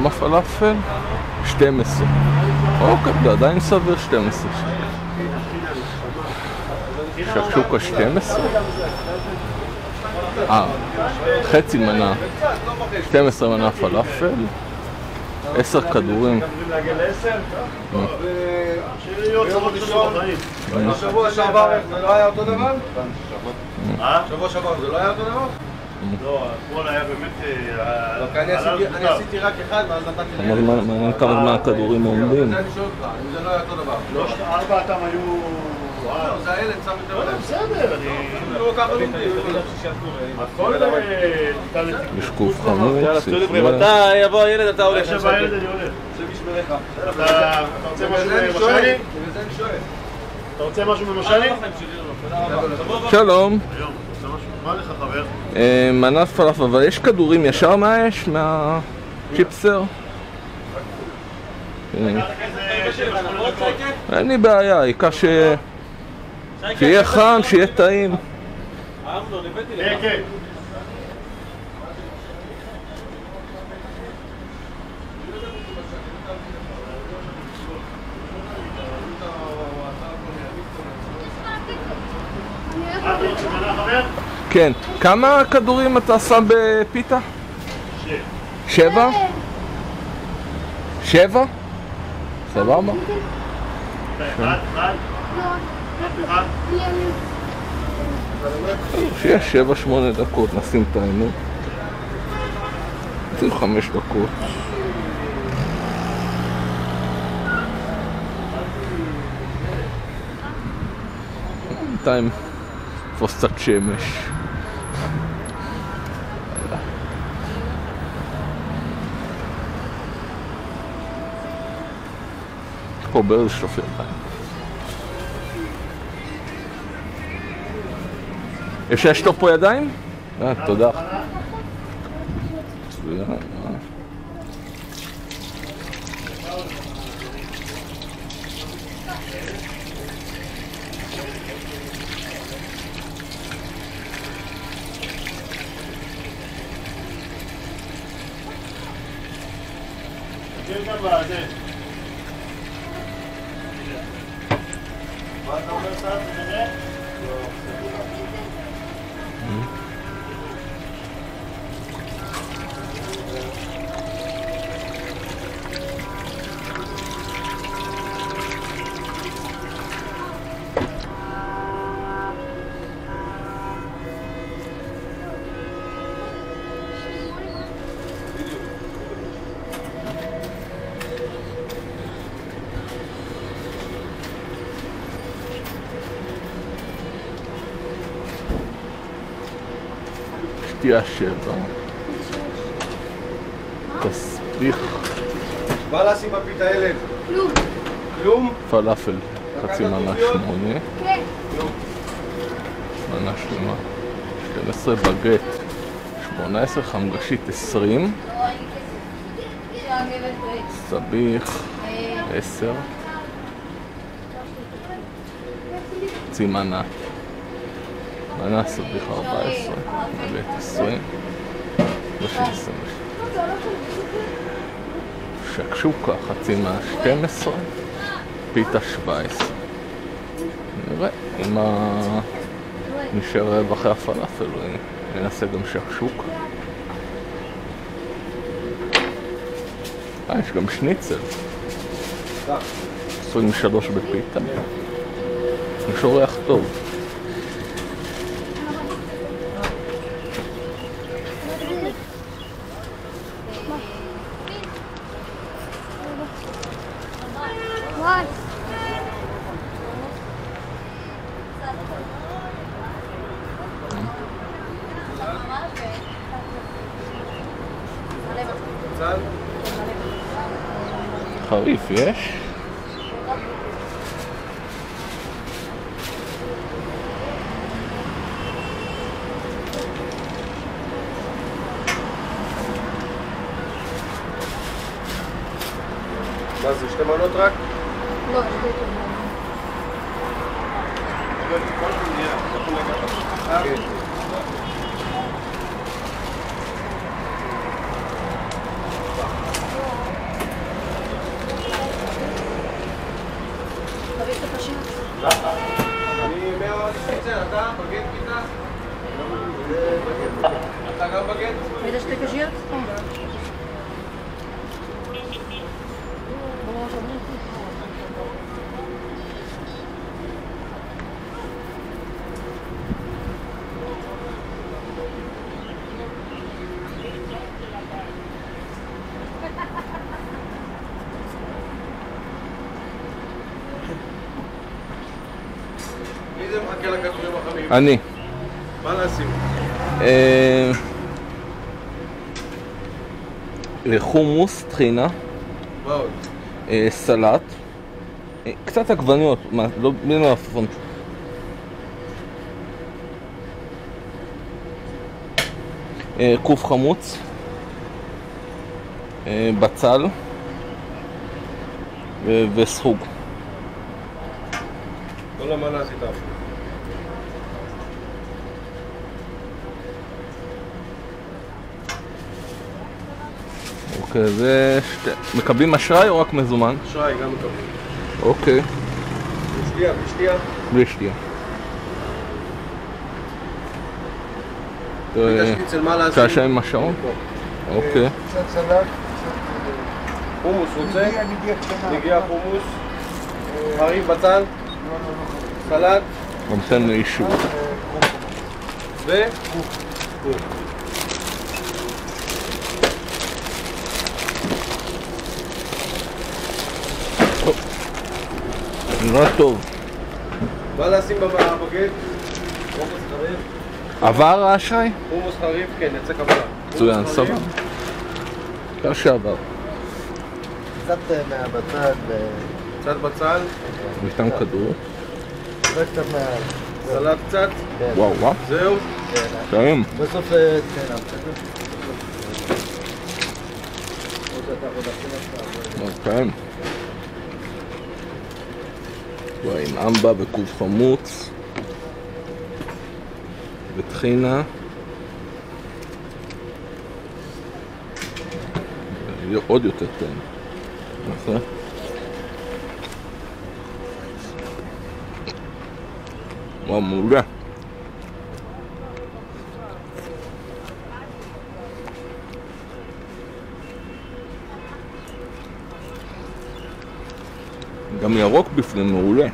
כמה פלאפל? 12. אוקיי, זה עדיין סביר 12. שקשוקה 12? חצי מנה. 12 מנה פלאפל. 10 כדורים. שבוע שעבר זה לא היה אותו דבר? שבוע שעבר זה לא היה אותו דבר? לא, הכל היה באמת... אני עשיתי רק אחד ואז נתתי לי... מעניין כמה זמן הכדורים עומדים. זה אני שואל אותך, אם זה לא היה אותו דבר. לא, 4 אתם היו... לא, זה הילד שם יותר לב. בסדר, אני... לא ככה לומדים. הכל ניתן לתיקון. יש קוף חמור, מתי יבוא הילד אתה הולך? עכשיו הילד אני הולך. זה בשבילך. אתה רוצה משהו ממשלי? אתה רוצה משהו ממשלי? שלום. מה לך חבר? מנת פלאפל, אבל יש כדורים ישר מהאש? מהצ'יפסר? אין לי בעיה, העיקר שיהיה חם, שיהיה טעים. כן. כן, כמה כדורים אתה שם בפיתה? 7? 7? סבבה? שיהיה 7-8 דקות, נשים טיימר. נשים 5 דקות. בינתיים תפוס קצת שמש. פה ברז שטוף ידיים. אפשר לשטוף פה ידיים? תודה. מה אתה אומר סעד? זה נראה? שתייה 7. תסביך. מה לשים בפיתה ילד? כלום. כלום? פלאפל, חצי מנה 8. כן. מנה שלמה 12, בגט 18, חמגשית 20, סביח 10, חצי מנה סביח 14, בגט 20, חמגשית 20, שקשוקה חצי מנה 12, פיתה 17. נראה אם נשאר רעב אחרי הפלאפל, ננסה גם שקשוק. יש גם שניצל 23 בפיתה. יש אורח טוב. חריף יש? מה זה, 2 מנות רק? לא, שתי טובות. לך גם בגט? Möchtest du Geschirr? מי זה מחכה לכדורים החמים? אני. מה נשים? חומוס, טחינה, מה עוד? סלט, קצת עגבניות, לא בלי מלפפון. קוף חמוץ, בצל וסחוג. כל המנה עשית אפילו. אוקיי, זה מקבלים אשראי או רק מזומן? אשראי גם מקבלים. אוקיי, בשתייה, בשתייה. בלי שתייה. ביקשתי אצל מה לעשות. שעשע עם השעון? אוקיי. קצת סלט, חומוס רוצה? נגיעה קטנה. נגיעה חומוס. חריף בצל. סלט. נותן לי אישור. ו? קוף. נראה טוב. מה לשים בבגט? חומוס חריף. עבר האשראי? חומוס חריף, כן, יצא קבלה. מצוין, סבבה. כבר שעבר. קצת מהבצד, קצת בצל. ניתן כדור. קצת מעל. סלט קצת. וואו וואו. זהו. טעים. בסוף תנם. טעים. וואי, עם אמבה וקוף חמוץ וטחינה. יהיה עוד יותר טעים. נכון? וואו, מעולה. גם ירוק בפנים, מעולה.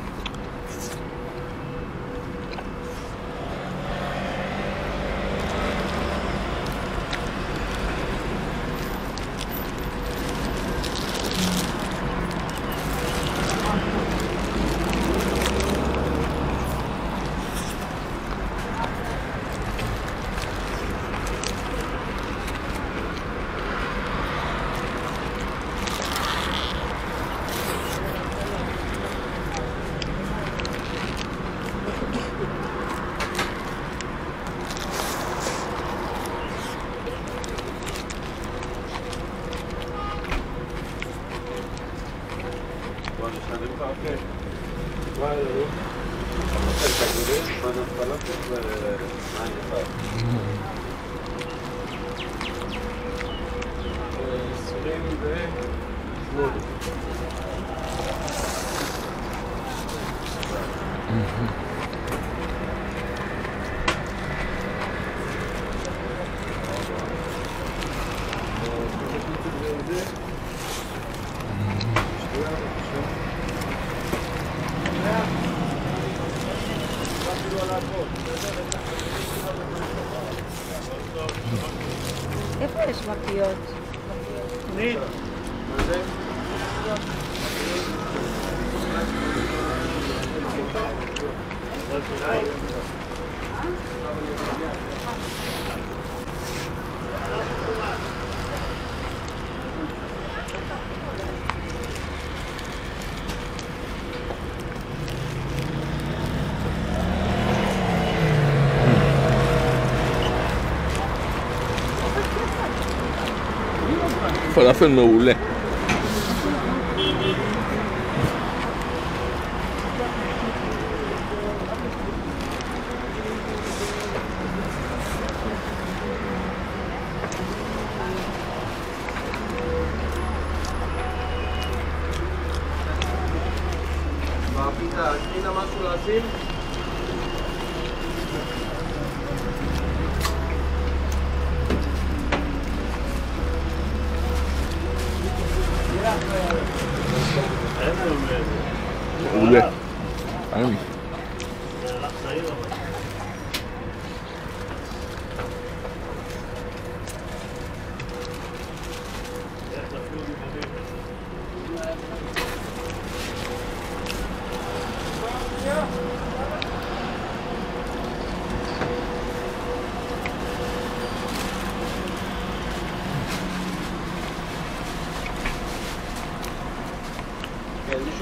איפה יש מקיות? פלאפל מעולה. בפיתה, הכינה משהו לשים?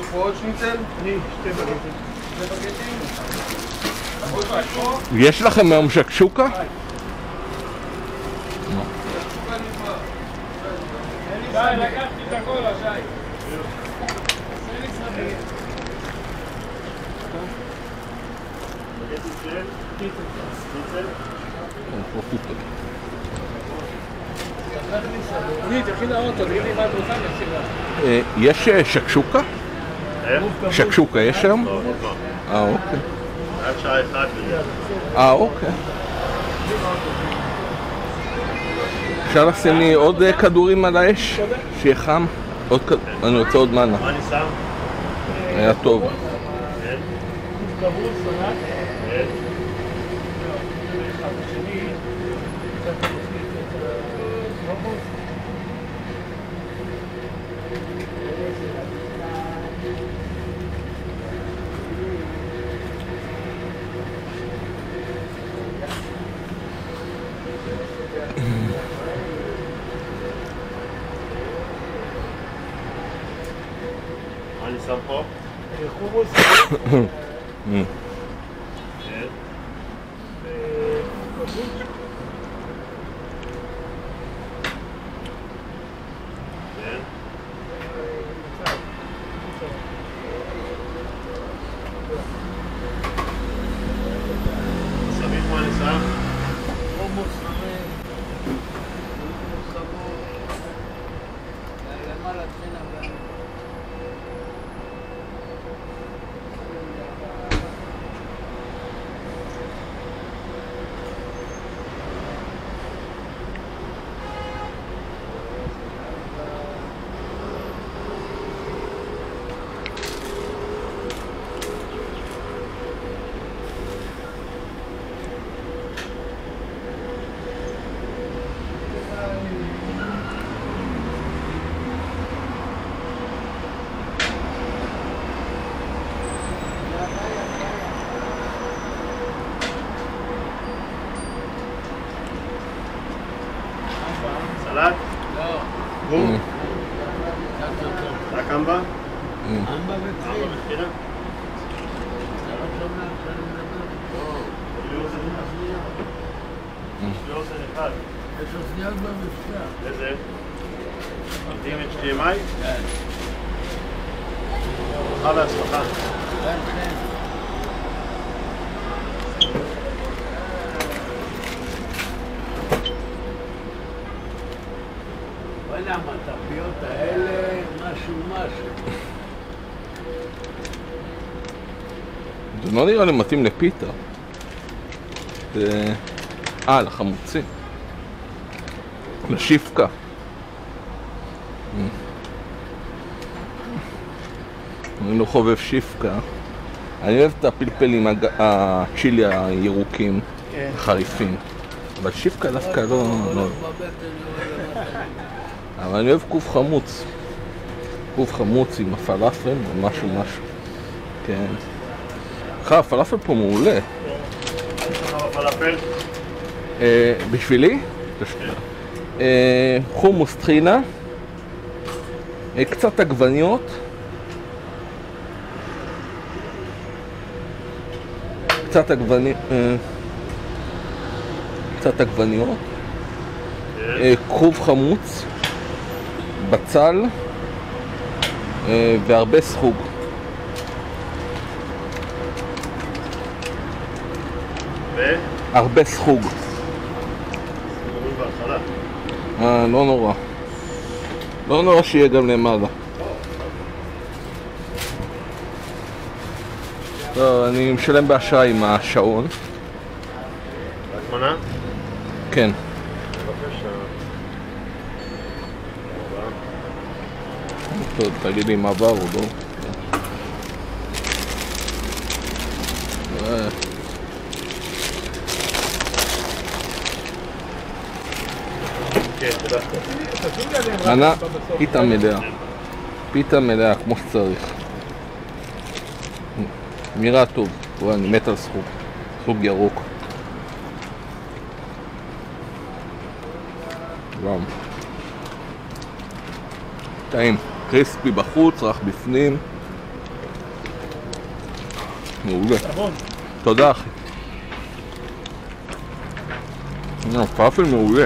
פה עוד שניצל? אני שתי בגטים. יש לכם היום שקשוקה? שי, לקחתי את הכל, שי. תלכי לאוטו, תגידי מה את רוצה, אני אשאיר לך. יש שקשוקה? שקשוקה יש היום? לא. אוקיי. עד שעה 1. אוקיי. אפשר לשים לי עוד כדורים על האש? שיהיה חם? אני רוצה עוד מנה. מה אני שם? היה טוב. כן. כן. מה אני שם פה? חומוס. כן. כן. סביב מה אני שם? חומוס סבור. למעלה תחינה גם. סלט? לא. גור? רק אמבה? אמבה אמבה וצריך. בתחילה? אתה לא שומע שאני מדבר? יש לי אוזן אחד. יש אוזניות במפתח. איזה? עובדים את HDMI? כן. ברכה והצלחה. כן, כן. וואלה, המטפיות האלה, משהו. זה לא נראה לי מתאים לפיתה. לחמוצים. לשיפקה. אני לא חובב שיפקה. אני אוהב את הפלפלים, הצ'ילי הירוקים, חריפים. אבל שיפקה דווקא לא... אבל אני אוהב קוף חמוץ. קוף חמוץ עם הפלאפל או משהו. כן. הפלאפל פה מעולה. יש לך בפלאפל? בשבילי? חומוס טחינה, קצת עגבניות, קצת עגבניות, כרוב חמוץ, בצל והרבה סחוג. הרבה סחוג. לא נורא. לא נורא שיהיה גם למעלה. לא, אני משלם באשראי עם השעון. הזמנה? כן. בבקשה. טוב, תגיד לי אם עבר או לא. כן, תודה. מנה פיתה מלאה. פיתה מלאה, כמו שצריך. נראה טוב. אני מת על סחוג. סחוג ירוק. גם. טעים. קריספי בחוץ, רך בפנים. מעולה. סבון. תודה אחי. פלאפל מעולה.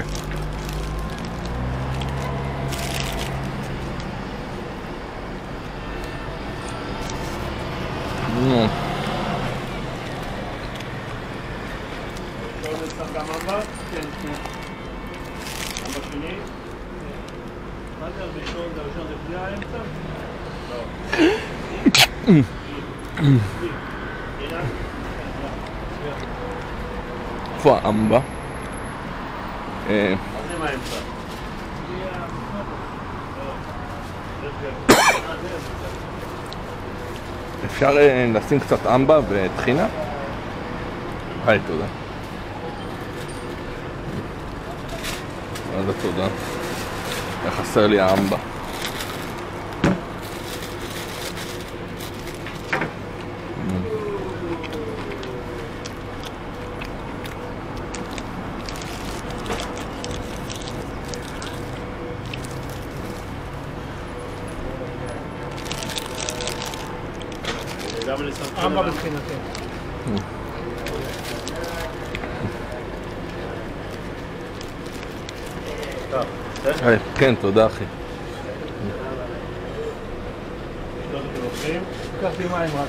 גם אמבה? כן, כן. אמבה שני? מה זה הראשון? זה הראשון זה בלי האמצע? לא. איפה האמבה? מה זה מה האמצע? אפשר לשים קצת אמבה וטחינה? היי, תודה. תודה. היה חסר לי האמבה. אמבה מבחינתי. כן, תודה אחי. לקחתי מים רק.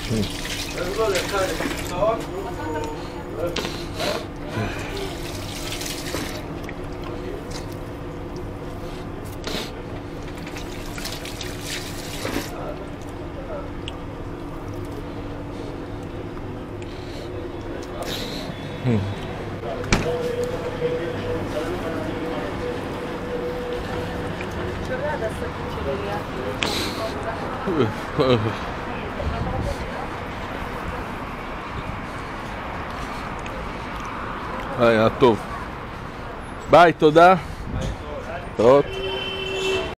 היה טוב. ביי, תודה. תודה.